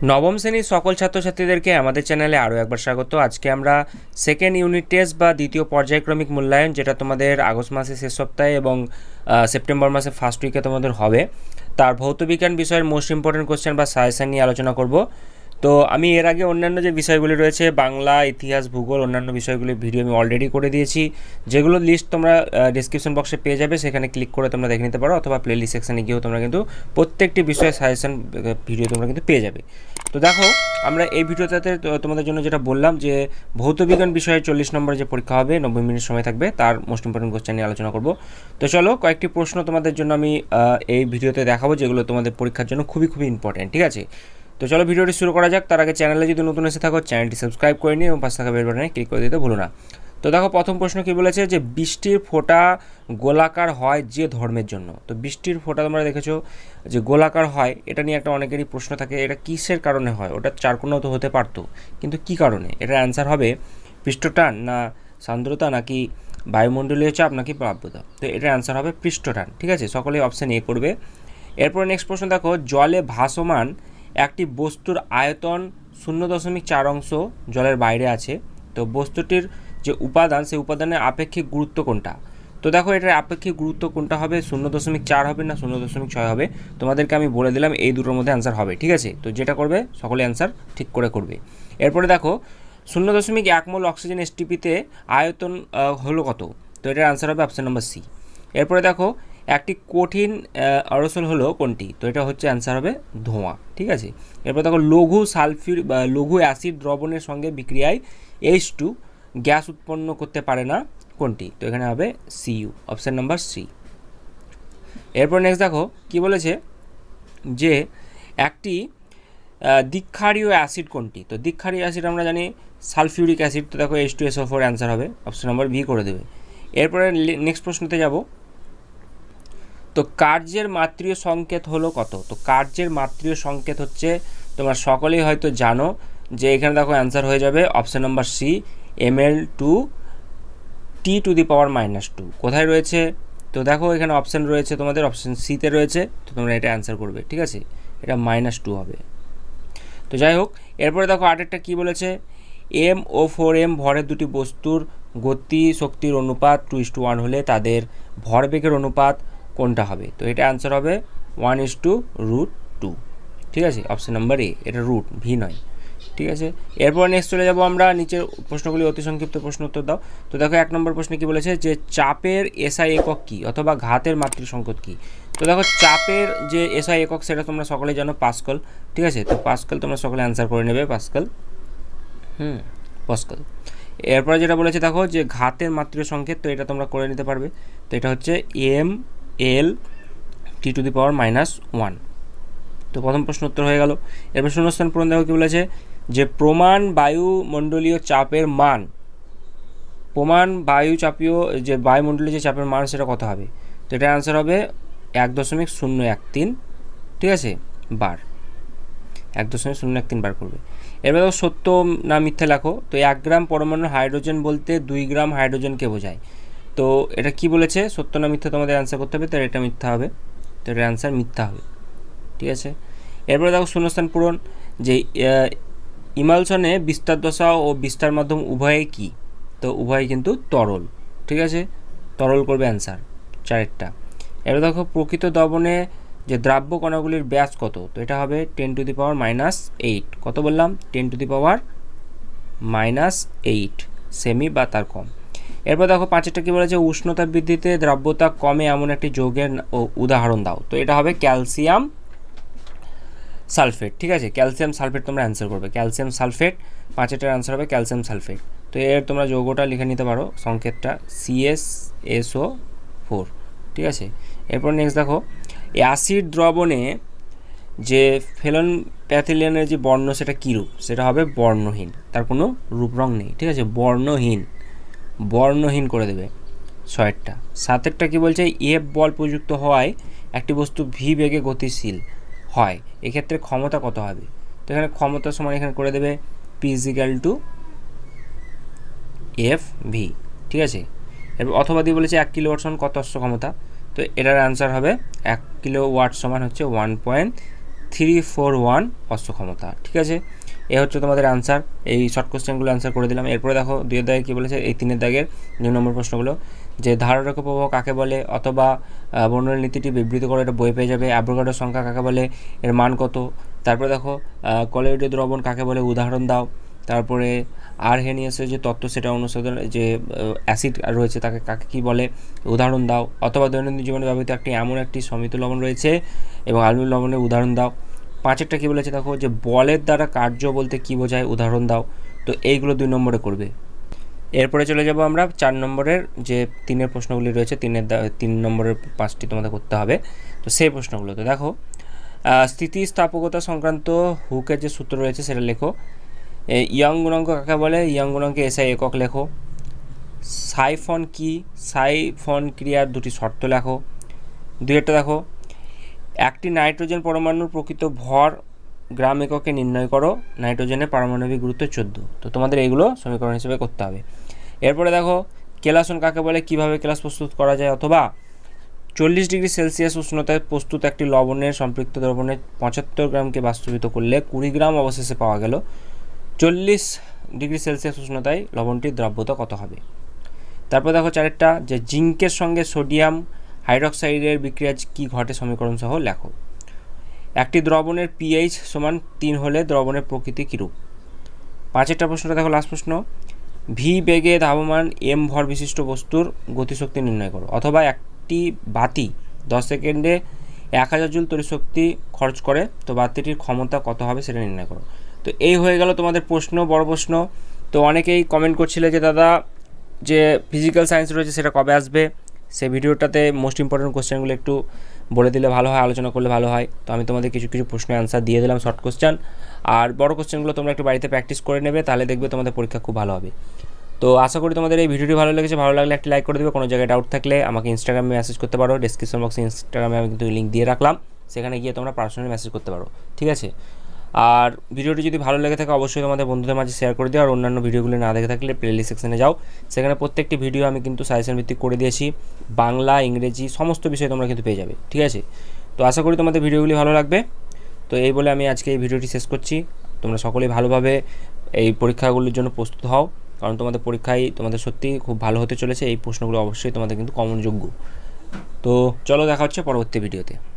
নবম শ্রেণীর সকল ছাত্রছাত্রীদেরকে আমাদের চ্যানেলে আরও একবার স্বাগত। আজকে আমরা সেকেন্ড ইউনিট টেস্ট বা দ্বিতীয় পর্যায়ক্রমিক মূল্যায়ন, যেটা তোমাদের আগস্ট মাসের শেষ সপ্তাহে এবং সেপ্টেম্বর মাসের ফার্স্ট উইকে তোমাদের হবে, তার ভৌতবিজ্ঞান বিষয়ের মোস্ট ইম্পর্টেন্ট কোশ্চেন বা সাজেশন নিয়ে আলোচনা করব। তো আমি এর আগে অন্যান্য যে বিষয়গুলি রয়েছে, বাংলা, ইতিহাস, ভূগোল, অন্যান্য বিষয়গুলির ভিডিও আমি অলরেডি করে দিয়েছি, যেগুলো লিস্ট তোমরা ডিসক্রিপশন বক্সে পেয়ে যাবে, সেখানে ক্লিক করে তোমরা দেখে নিতে পারো, অথবা প্লেলিস্ট সেকশানে গিয়েও তোমরা কিন্তু প্রত্যেকটি বিষয়ের সাজেশন ভিডিও তোমরা কিন্তু পেয়ে যাবে। তো দেখো, আমরা এই ভিডিওটাতে তোমাদের জন্য যেটা বললাম যে ভৌতবিজ্ঞান বিষয়ে 40 নম্বর যে পরীক্ষা হবে, 90 মিনিট সময় থাকবে, তার মোস্ট ইম্পর্টেন্ট কোশ্চেন নিয়ে আলোচনা করব। তো চলো, কয়েকটি প্রশ্ন তোমাদের জন্য আমি এই ভিডিওতে দেখাবো, যেগুলো তোমাদের পরীক্ষার জন্য খুবই ইম্পর্টেন্ট। ঠিক আছে, তো চলো ভিডিওটি শুরু করা যাক। তার আগে চ্যানেলে যদি নতুন এসে থাকো, চ্যানেলটি সাবস্ক্রাইব করে নিই এবং পাশে থাকা বেল বাটনে ক্লিক করে দিতে ভুলো না। তো দেখো, প্রথম প্রশ্ন কি বলেছে, যে বৃষ্টির ফোঁটা গোলাকার হয় যে ধর্মের জন্য। তো বৃষ্টির ফোঁটা তোমরা দেখেছো যে গোলাকার হয়, এটা নিয়ে একটা অনেকেরই প্রশ্ন থাকে, এটা কিসের কারণে হয়? ওটা চারকোনাও তো হতে পারতো, কিন্তু কি কারণে? এটার অ্যান্সার হবে পৃষ্ঠটান, না সান্দ্রতা, নাকি বায়ুমণ্ডলীয় চাপ, নাকি প্লাবতা। তো এটার অ্যান্সার হবে পৃষ্ঠটান। ঠিক আছে, সকলেই অপশান এ করবে। এরপর নেক্সট প্রশ্ন দেখো, জলে ভাসমান একটি বস্তুর আয়তন 0.4 অংশ জলের বাইরে আছে। তো বস্তুটির যে উপাদান, সেই উপাদানের আপেক্ষিক গুরুত্ব কোনটা? তো দেখো, এটার আপেক্ষিক গুরুত্ব কোনটা হবে? 0.4 হবে না 0.6 হবে? তোমাদেরকে আমি বলে দিলাম এই দুটোর মধ্যে অ্যান্সার হবে। ঠিক আছে, তো যেটা করবে সকলে অ্যান্সার ঠিক করে করবে। এরপরে দেখো, 0.1 মোল অক্সিজেন এসটিপিতে আয়তন হলো কত? তো এটার অ্যান্সার হবে অপশান নম্বর সি। এরপরে দেখো, একটি কঠিন অ্যারোসল হলো কোনটি? তো এটা হচ্ছে অ্যান্সার হবে ধোঁয়া। ঠিক আছে, এরপর দেখো, লঘু সালফিউর বা লঘু অ্যাসিড দ্রবণের সঙ্গে বিক্রিয়ায় H2 গ্যাস উৎপন্ন করতে পারে না কোনটি? তো এখানে হবে সিইউ, অপশান নাম্বার সি। এরপর নেক্সট দেখো কি বলেছে, যে একটি দ্বিক্ষারীয় অ্যাসিড কোনটি? তো দ্বিক্ষারীয় অ্যাসিড আমরা জানি সালফিউরিক অ্যাসিড। তো দেখো H2SO4 অ্যান্সার হবে, অপশান নাম্বার বি করে দেবে। এরপরে নেক্সট প্রশ্নতে যাব। তো কার্যের মাত্রীয় সংকেত হলো কত? তো কার্যের মাত্রীয় সংকেত হচ্ছে, তোমরা সকলেই হয়তো জানো, যে এখানে দেখো অ্যান্সার হয়ে যাবে option number C, ml2 T⁻²। কোথায় রয়েছে? তো দেখো, এখানে অপশান রয়েছে তোমাদের, অপশান সিতে রয়েছে। তো তোমরা এটা অ্যান্সার করবে। ঠিক আছে, এটা -2 হবে। তো যাই হোক, এরপরে দেখো আরেকটা কী বলেছে, M ও 4M ভরের দুটি বস্তুর গতি শক্তির অনুপাত 2:1 হলে তাদের ভরবেগের অনুপাত কোনটা হবে? তো এটা অ্যান্সার হবে 1:√2। ঠিক আছে, অপশান নাম্বার এ, এটা রুট, ভি নয়। ঠিক আছে, এরপর নেক্সট চলে যাব আমরা নিচের প্রশ্নগুলি অতি সংক্ষিপ্ত প্রশ্ন উত্তর দাও। তো দেখো, 1 নম্বর প্রশ্নে কী বলেছে, যে চাপের এসআই একক কী, অথবা ঘাতের মাত্রিক সংকেত কী? তো দেখো, চাপের যে এসআই একক সেটা তোমরা সকলে জানো, পাস্কাল। ঠিক আছে, তো পাস্কাল তোমরা সকলে অ্যান্সার করে নেবে, পাস্কাল। পাস্কাল। এরপরে যেটা বলেছে দেখো, যে ঘাতের মাত্রিক সংকেত, তো এটা তোমরা করে নিতে পারবে। তো এটা হচ্ছে ml T⁻⁻1। তো প্রথম প্রশ্ন উত্তর হয়ে গেল। এরপর শূন্যস্থান পূরণ দেখো কি বলেছে, যে প্রমাণ বায়ুমণ্ডলীয় চাপের মান, প্রমাণ যে বায়ুমণ্ডলীয় যে চাপের মান, সেটা কত হবে? তো এটার অ্যান্সার হবে 1.013। ঠিক আছে, বার, 1.013 বার করবে। এবার দেখো, সত্য না মিথ্যা লেখো। তো 1 গ্রাম পরমাণু হাইড্রোজেন বলতে 2 গ্রাম হাইড্রোজেনকে বোঝায়। তো এটা কি বলেছে, সত্য না মিথ্যা তোমাদের অ্যান্সার করতে হবে। তো এটা মিথ্যা হবে, তো এটার অ্যান্সার মিথ্যা হবে। ঠিক আছে, এরপরে দেখো শূন্যস্থান পূরণ, যে ইমালশনে বিস্তার দশা ও বিস্তার মাধ্যম উভয়ই কি? তো উভয়ই কিন্তু তরল। ঠিক আছে, তরল করবে অ্যান্সার, 4টা। এবার দেখো, প্রকৃত দ্রবণে যে দ্রাব্য কণাগুলির ব্যাস কত? তো এটা হবে 10⁻⁸। কত বললাম? 10⁻⁸ সেমি বা তার কম। এরপর দেখো 5টা কী বলেছে, উষ্ণতা বৃদ্ধিতে দ্রাব্যতা কমে এমন একটি যৌগের উদাহরণ দাও। তো এটা হবে ক্যালসিয়াম সালফেট। ঠিক আছে, ক্যালসিয়াম সালফেট তোমরা অ্যান্সার করবে, ক্যালসিয়াম সালফেট। 5টার অ্যান্সার হবে ক্যালসিয়াম সালফেট। তো এর তোমরা যৌগটা লিখে নিতে পারো, সংকেতটা CsSO4। ঠিক আছে, এরপর নেক্সট দেখো, অ্যাসিড দ্রবণে যে ফেলন প্যাথিলিয়ানের যে বর্ণ, সেটা কী রূপ? সেটা হবে বর্ণহীন, তার কোনো রূপ রং নেই। ঠিক আছে, বর্ণহীন করে দেবে, 6টা। 7টা কী বলছে, এফ বল প্রযুক্ত হওয়ায় একটি বস্তু ভি বেগে গতিশীল হয়, এক্ষেত্রে ক্ষমতা কত হবে? তো এখানে ক্ষমতার সমান এখানে করে দেবে P=F_v। ঠিক আছে, এরপর অথবা দিয়ে বলেছে 1 কিলোওয়াট সমান কত অশ্ব ক্ষমতা? তো এটার অ্যান্সার হবে 1 কিলোওয়াট সমান হচ্ছে 1.3 341 অশ্ব ক্ষমতা। ঠিক আছে, এ হচ্ছে তোমাদের আনসার। এই শর্ট কোশ্চেনগুলো আনসার করে দিলাম। এরপরে দেখো 2 এর দাগে কী বলেছে, এই 3 এর দাগের 2 নম্বর প্রশ্নগুলো, যে ধারারেখ প্রবাহ কাকে বলে, অথবা বর্ণনা নীতিটি বিবৃত করে এটা বই পেয়ে যাবে। অ্যাভোগাড্রো সংখ্যা কাকে বলে, এর মান কত। তারপরে দেখো কলোয়েডীয় দ্রবণ কাকে বলে, উদাহরণ দাও। তারপরে আরহেনিয়াসের যে তত্ত্ব সেটা অনুসারে যে অ্যাসিড রয়েছে তাকে কাকে কী বলে, উদাহরণ দাও। অথবা দৈনন্দিন জীবনে ব্যবহৃত এমন একটি সমিত লবণ রয়েছে এবং অ্যালুমিনিয়াম লবণের উদাহরণ দাও। 5এরটা কী বলেছে দেখো, যে বলের দ্বারা কার্য বলতে কী বোঝায়, উদাহরণ দাও। তো এইগুলো 2 নম্বরে করবে। এরপরে চলে যাব আমরা 4 নম্বরের যে 3 প্রশ্নগুলি রয়েছে, 3 নম্বরের 5টি তোমাদের করতে হবে। তো সেই প্রশ্নগুলোতে দেখো, স্থিতিস্থাপকতা সংক্রান্ত হুকের যে সূত্র রয়েছে সেটা লেখো। ইয়ং গুণাঙ্ক কাকে বলে, ইয়ং গুণাঙ্কে এসআই একক লেখো। সাইফন কি, সাইফন ক্রিয়ার 2টি শর্ত লেখো। 2 দেখো, একটি নাইট্রোজেন পরমাণুর প্রকৃত ভর গ্রাম এককে নির্ণয় করো। নাইট্রোজেনের পারমাণবিক গুরুত্ব 14। তো তোমাদের এইগুলো সমীকরণ হিসেবে করতে হবে। এরপরে দেখো, কেলাসন কাকে বলে, কিভাবে কেলাস প্রস্তুত করা যায়, অথবা 40 ডিগ্রি সেলসিয়াস উষ্ণতায় প্রস্তুত একটি লবণের সম্পৃক্ত দ্রবণে 75 গ্রামকে বাষ্পীভূত করলে 20 গ্রাম অবশেষে পাওয়া গেল। 40 ডিগ্রি সেলসিয়াস উষ্ণতায় লবণটির দ্রব্যতা কত হবে। তারপর দেখো 4টা, যে জিঙ্কের সঙ্গে সোডিয়াম হাইড্রক্সাইডের বিক্রিয়া কী ঘটে সমীকরণ সহ লেখো। একটি দ্রবণের পিএইচ সমান 3 হলে দ্রবণের প্রকৃতি কীরূপ। 5এরটা প্রশ্নটা দেখো, লাস্ট প্রশ্ন, ভি বেগে ধাবমান এম ভর বিশিষ্ট বস্তুর গতিশক্তি নির্ণয় করো। অথবা একটি বাতি 10 সেকেন্ডে 1000 জুল তড়িৎশক্তি খরচ করে, তো বাতিটির ক্ষমতা কত হবে সেটা নির্ণয় করো। তো এই হয়ে গেল তোমাদের প্রশ্ন, বড় প্রশ্ন। তো অনেকেই কমেন্ট করছিলে যে দাদা যে ফিজিক্যাল সায়েন্স রয়েছে সেটা কবে আসবে, সেই ভিডিওটাতে মোস্ট ইম্পর্টেন্ট কোশ্চেনগুলো একটু বলে দিলে ভালো হয়, আলোচনা করলে ভালো হয়। তো আমি তোমাদের কিছু প্রশ্নের অ্যান্সার দিয়ে দিলাম, শর্ট কোশ্চেন। আর বড় কোশ্চেনগুলো তোমরা একটু বাড়িতে প্র্যাকটিস করে নেবে, তাহলে দেখবে তোমাদের পরীক্ষা খুব ভালো হবে। তো আশা করি তোমাদের এই ভিডিওটি ভালো লেগেছে। ভালো লাগলে একটি লাইক করে দেবে। কোনো জায়গায় ডাউট থাকলে আমাকে ইনস্টাগ্রামে মেসেজ করতে পারো। ডেসক্রিপশন বক্সে ইনস্টাগ্রামে আমি কিন্তু লিঙ্ক দিয়ে রাখলাম, সেখানে গিয়ে তোমরা পার্সোনালি মেসেজ করতে পারো। ঠিক আছে, আর ভিডিওটি যদি ভালো লেগে থাকে অবশ্যই তোমাদের বন্ধুদের মাঝে শেয়ার করে দিও। আর অন্যান্য ভিডিওগুলো না দেখে থাকলে প্লেলিস্ট সেকশনে যাও, সেখানে প্রত্যেকটি ভিডিও আমি কিন্তু সাজেশন ভিত্তিক করে দিয়েছি। বাংলা, ইংরেজি সমস্ত বিষয় তোমরা কিন্তু পেয়ে যাবে। ঠিক আছে, তো আশা করি তোমাদের ভিডিওগুলি ভালো লাগবে। তো এই বলে আমি আজকে এই ভিডিওটি শেষ করছি। তোমরা সকলেই ভালোভাবে এই পরীক্ষাগুলির জন্য প্রস্তুত হও, কারণ তোমাদের পরীক্ষায় তোমাদের সত্যি খুব ভালো হতে চলেছে। এই প্রশ্নগুলো অবশ্যই তোমাদের কিন্তু কমন যোগ্য। তো চলো, দেখা হচ্ছে পরবর্তী ভিডিওতে।